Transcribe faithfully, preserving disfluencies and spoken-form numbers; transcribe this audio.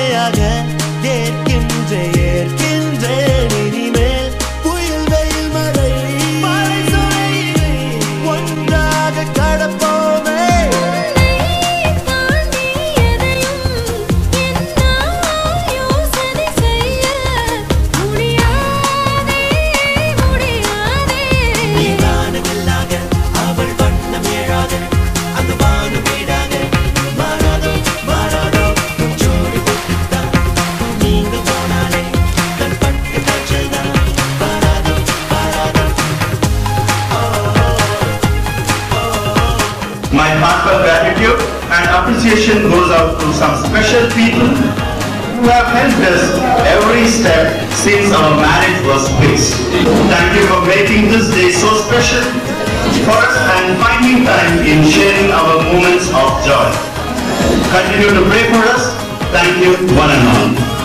மழையாக ஏற்கின்ற ஏற்கின்ற இனிமேல் புயல் வெயில் மழை மழை சுனையிலே ஒன்றாக கடப்போமே My heartfelt gratitude and appreciation goes out to some special people who have helped us every step since our marriage was fixed. Thank you for making this day so special for us and finding time in sharing our moments of joy. Continue to pray for us. Thank you, one and all.